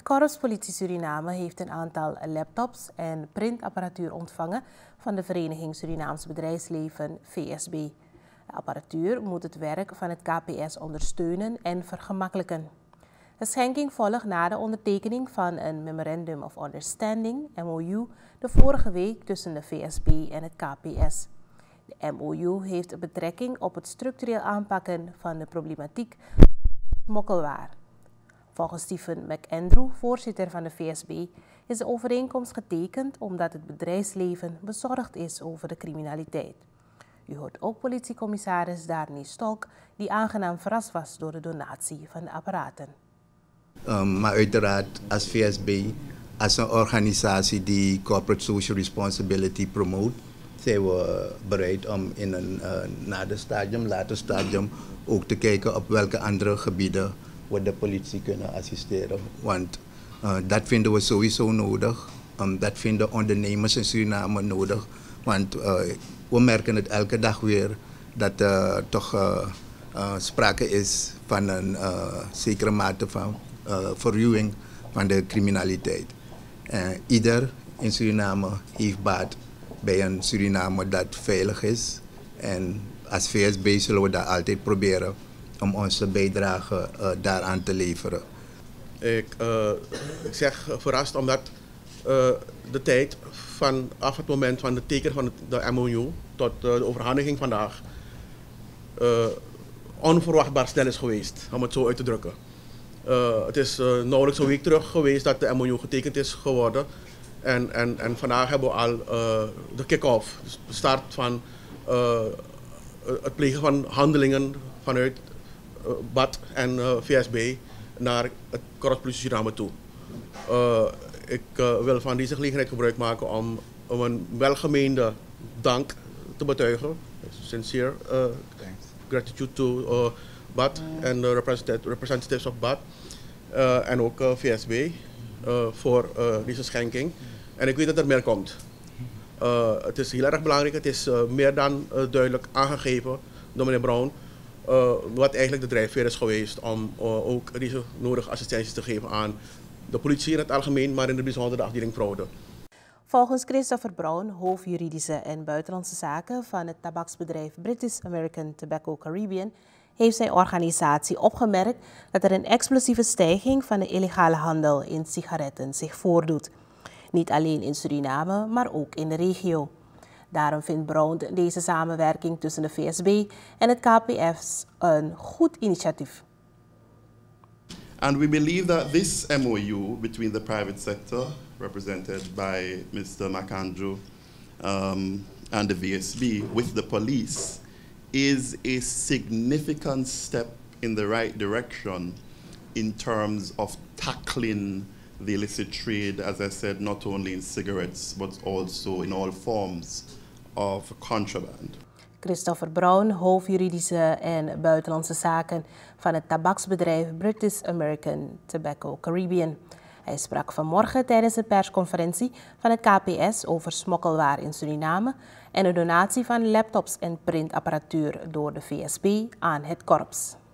Korpspolitie Suriname heeft een aantal laptops en printapparatuur ontvangen van de Vereniging Surinaams Bedrijfsleven VSB. De apparatuur moet het werk van het KPS ondersteunen en vergemakkelijken. De schenking volgt na de ondertekening van een Memorandum of Understanding, MOU, de vorige week tussen de VSB en het KPS. De MOU heeft betrekking op het structureel aanpakken van de problematiek smokkelwaar. Volgens Stephen McAndrew, voorzitter van de VSB, is de overeenkomst getekend omdat het bedrijfsleven bezorgd is over de criminaliteit. U hoort ook politiecommissaris Darnie Stolk, die aangenaam verrast was door de donatie van de apparaten. Maar uiteraard als VSB, als een organisatie die corporate social responsibility promoot, zijn we bereid om in een later stadium ook te kijken op welke andere gebieden we de politie kunnen assisteren. Want dat vinden we sowieso nodig. Dat vinden ondernemers in Suriname nodig. Want we merken het elke dag weer dat er toch sprake is van een zekere mate van verruwing van de criminaliteit. Ieder in Suriname heeft baat bij een Suriname dat veilig is. En als VSB zullen we dat altijd proberen om onze bijdrage daaraan te leveren. Ik zeg verrast omdat de tijd vanaf het moment van de teken van de MOU tot de overhandiging vandaag onverwachtbaar snel is geweest, om het zo uit te drukken. Het is nauwelijks een week terug geweest dat de MOU getekend is geworden. En vandaag hebben we al de kick-off, dus de start van het plegen van handelingen vanuit BAD en VSB naar het Korpspolitie Suriname toe. Ik wil van deze gelegenheid gebruik maken om een welgemeende dank te betuigen. Sincere gratitude to BAD en de representatives of BAD en ook VSB voor deze schenking. En ik weet dat er meer komt. Het is heel erg belangrijk, het is meer dan duidelijk aangegeven door meneer Brown wat eigenlijk de drijfveer is geweest om ook deze nodige assistentie te geven aan de politie in het algemeen, maar in het bijzonder de afdeling fraude. Volgens Christopher Brown, hoofdjuridische en buitenlandse zaken van het tabaksbedrijf British American Tobacco Caribbean, heeft zijn organisatie opgemerkt dat er een explosieve stijging van de illegale handel in sigaretten zich voordoet. Niet alleen in Suriname, maar ook in de regio. Daarom vindt Brown deze samenwerking tussen de VSB en het KPS een goed initiatief. And we believe that this MOU between the private sector, represented by Mr. McAndrew, and the VSB with the police, is a significant step in the right direction in terms of tackling the illicit trade, as I said, not only in cigarettes, but also in all forms of contraband. Christopher Brown, hoofdjuridische en buitenlandse zaken van het tabaksbedrijf British American Tobacco Caribbean. Hij sprak vanmorgen tijdens de persconferentie van het KPS over smokkelwaar in Suriname en de donatie van laptops en printapparatuur door de VSB aan het korps.